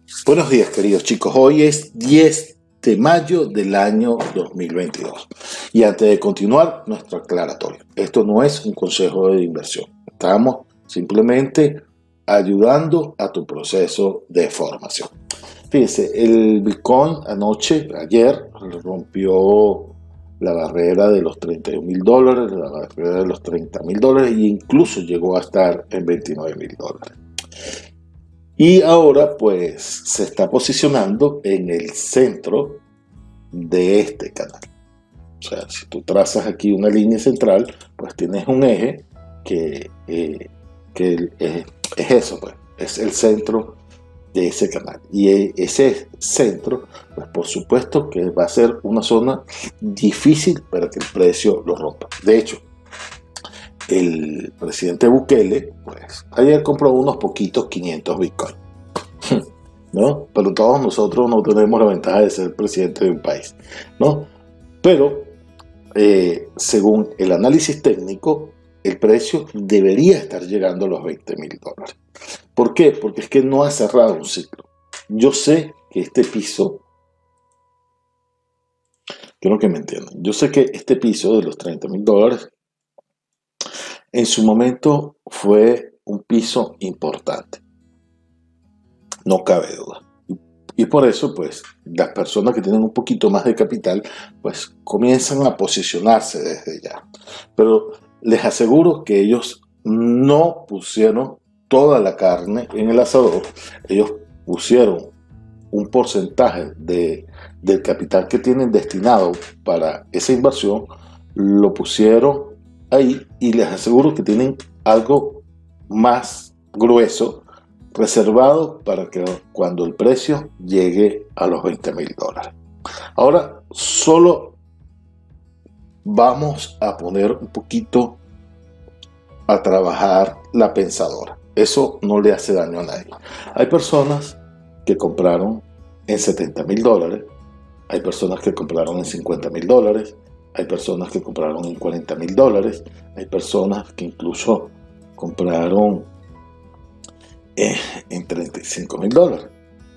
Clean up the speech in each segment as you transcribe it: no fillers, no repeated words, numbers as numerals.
Buenos días, queridos chicos. Hoy es 10 de mayo del año 2022. Y antes de continuar, nuestro aclaratorio. Esto no es un consejo de inversión. Estamos simplemente ayudando a tu proceso de formación. Fíjense, el Bitcoin ayer, rompió la barrera de los $31.000, la barrera de los $30.000 e incluso llegó a estar en $29.000. Y ahora pues se está posicionando en el centro de este canal. O sea, si tú trazas aquí una línea central, pues tienes un eje que es eso, pues, es el centro de ese canal. Y ese centro, pues por supuesto que va a ser una zona difícil para que el precio lo rompa. De hecho, el presidente Bukele, pues, ayer compró unos poquitos 500 Bitcoin, ¿no? Pero todos nosotros no tenemos la ventaja de ser presidente de un país, ¿no? Pero, según el análisis técnico, el precio debería estar llegando a los $20.000. ¿Por qué? Porque es que no ha cerrado un ciclo. Yo sé que este piso, quiero que me entiendan, yo sé que este piso de los $30.000 en su momento fue un piso importante, no cabe duda. Y por eso, pues, las personas que tienen un poquito más de capital, pues, comienzan a posicionarse desde ya. Pero les aseguro que ellos no pusieron toda la carne en el asador. Ellos pusieron un porcentaje del capital que tienen destinado para esa inversión, lo pusieron ahí, y les aseguro que tienen algo más grueso reservado para que cuando el precio llegue a los $20.000. Ahora solo vamos a poner un poquito a trabajar la pensadora. Eso no le hace daño a nadie. Hay personas que compraron en $70.000, hay personas que compraron en $50.000, hay personas que compraron en $40.000, hay personas que incluso compraron en $35.000.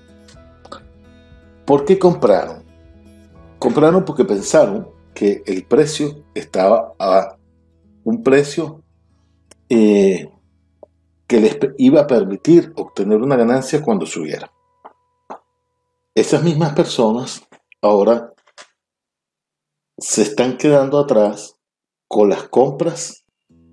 ¿Por qué compraron? Compraron porque pensaron que el precio estaba a un precio que les iba a permitir obtener una ganancia cuando subiera. Esas mismas personas ahora se están quedando atrás con las compras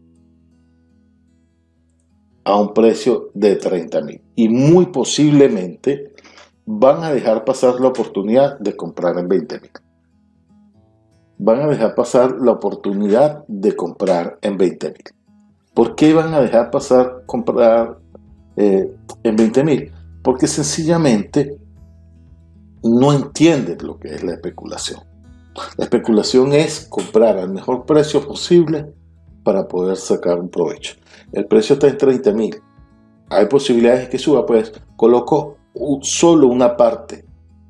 a un precio de $30.000 y muy posiblemente van a dejar pasar la oportunidad de comprar en $20.000. Van a dejar pasar la oportunidad de comprar en $20.000. ¿Por qué van a dejar pasar comprar en $20.000? Porque sencillamente no entienden lo que es la especulación. La especulación es comprar al mejor precio posible para poder sacar un provecho. El precio está en $30.000. Hay posibilidades de que suba, pues coloco solo una parte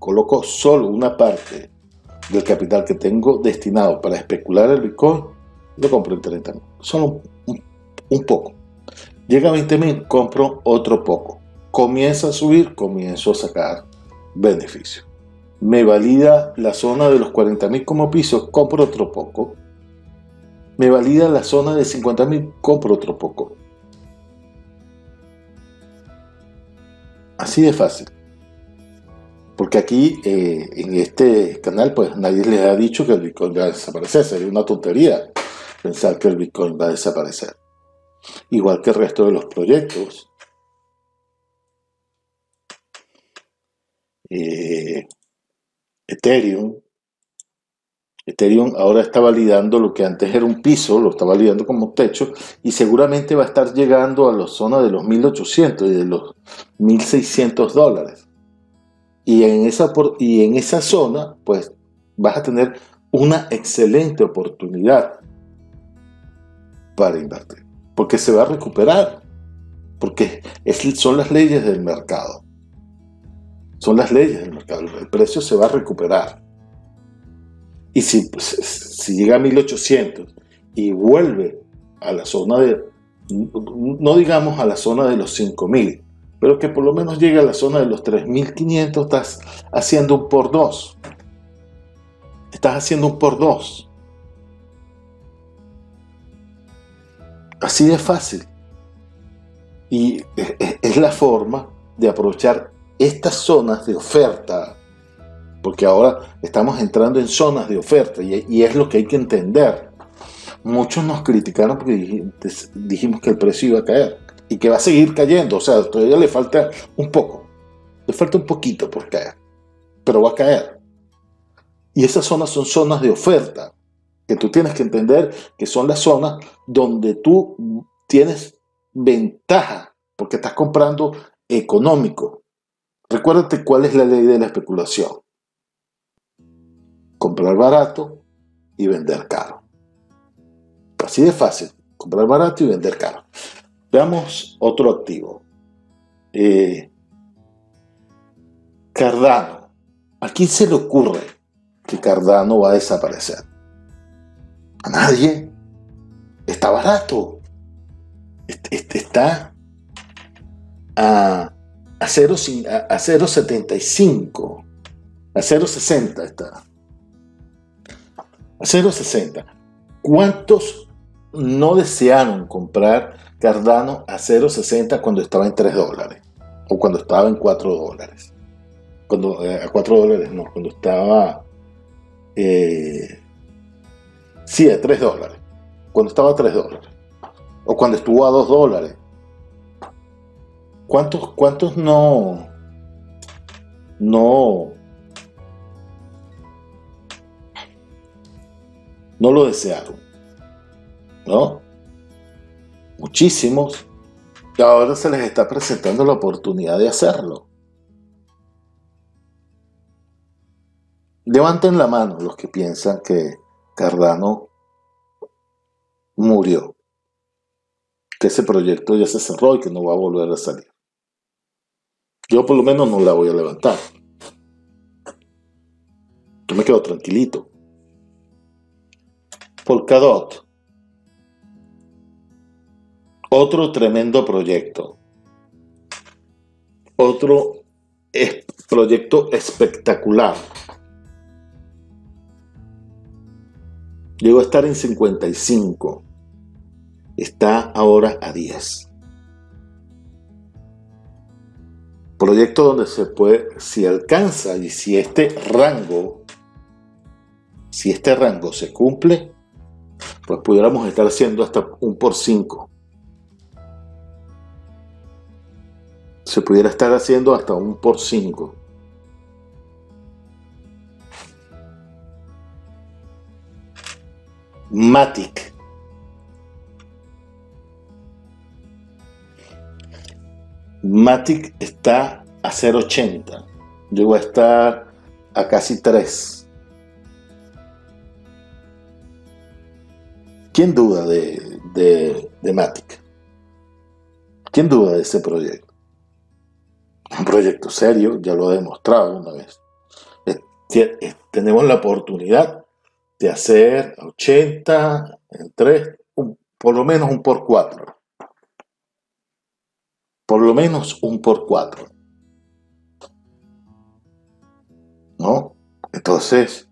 del capital que tengo destinado para especular el Bitcoin, lo compro en $30.000. Solo un poco. Llega a $20.000, compro otro poco. Comienza a subir, comienzo a sacar beneficio. Me valida la zona de los $40.000 como piso, compro otro poco. Me valida la zona de $50.000, compro otro poco. Así de fácil. Porque aquí en este canal pues nadie les ha dicho que el Bitcoin va a desaparecer. Sería una tontería pensar que el Bitcoin va a desaparecer. Igual que el resto de los proyectos. Ethereum ahora está validando lo que antes era un piso, lo está validando como techo, y seguramente va a estar llegando a la zona de los 1.800 y de los $1.600. Y en esa zona, pues vas a tener una excelente oportunidad para invertir, porque se va a recuperar, porque son las leyes del mercado. Son las leyes del mercado, el precio se va a recuperar. Y si llega a 1.800 y vuelve a la zona de, no digamos a la zona de los 5.000, pero que por lo menos llegue a la zona de los 3.500, estás haciendo un por dos. Estás haciendo un por dos. Así de fácil. Y es la forma de aprovechar estas zonas de oferta, porque ahora estamos entrando en zonas de oferta y es lo que hay que entender. Muchos nos criticaron porque dijimos que el precio iba a caer y que va a seguir cayendo, o sea, todavía le falta un poco, le falta un poquito por caer, pero va a caer. Y esas zonas son zonas de oferta, que tú tienes que entender que son las zonas donde tú tienes ventaja, porque estás comprando económico. Recuérdate cuál es la ley de la especulación. Comprar barato y vender caro. Así de fácil, comprar barato y vender caro. Veamos otro activo. Cardano. ¿A quién se le ocurre que Cardano va a desaparecer? A nadie. Está barato. Está a 0.75. A 0.60 está. A 0.60. ¿Cuántos no desearon comprar Cardano a 0.60 cuando estaba en $3? O cuando estaba en $4. Cuando, a $4 no, cuando estaba... sí, a $3. Cuando estaba a $3. O cuando estuvo a $2. ¿Cuántos no lo desearon? ¿No? Muchísimos. Y ahora se les está presentando la oportunidad de hacerlo. Levanten la mano los que piensan que Cardano murió, que ese proyecto ya se cerró y que no va a volver a salir. Yo por lo menos no la voy a levantar. Yo me quedo tranquilito. Polkadot. Otro tremendo proyecto. Otro proyecto espectacular. Llegó a estar en 55. Está ahora a 10. Proyecto donde se puede, si alcanza y si este rango se cumple, pues pudiéramos estar haciendo hasta un por 5. Se pudiera estar haciendo hasta un por 5. Matic. Matic está a 0.80. Llegó a estar a casi 3. ¿Quién duda de Matic? ¿Quién duda de ese proyecto? Un proyecto serio, ya lo he demostrado una vez. Tenemos la oportunidad de hacer 80 en 3, por lo menos un por 4. Por lo menos un por 4. ¿No? Entonces,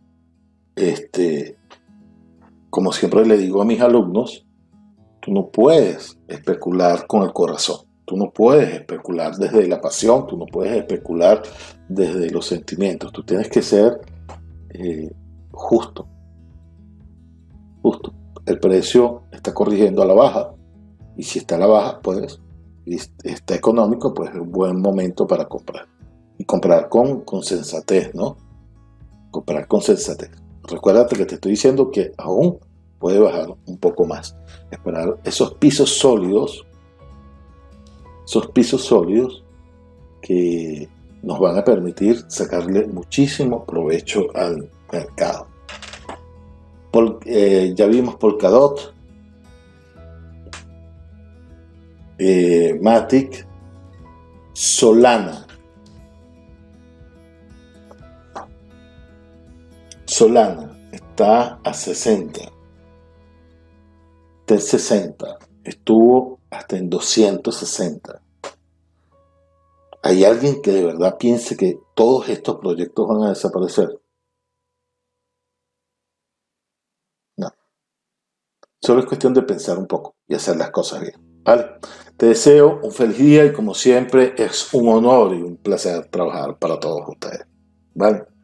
como siempre le digo a mis alumnos, tú no puedes especular con el corazón. Tú no puedes especular desde la pasión, tú no puedes especular desde los sentimientos. Tú tienes que ser justo. Justo. El precio está corrigiendo a la baja. Y si está a la baja, pues, y está económico, pues es un buen momento para comprar. Y comprar con sensatez, ¿no? Comprar con sensatez. Recuérdate que te estoy diciendo que aún puede bajar un poco más. Esperar esos pisos sólidos que nos van a permitir sacarle muchísimo provecho al mercado. Ya vimos Polkadot, Matic, Solana. Solana está a 60. Está en 60. Estuvo hasta en 260. ¿Hay alguien que de verdad piense que todos estos proyectos van a desaparecer? No. Solo es cuestión de pensar un poco y hacer las cosas bien. ¿Vale? Te deseo un feliz día y como siempre es un honor y un placer trabajar para todos ustedes. ¿Vale?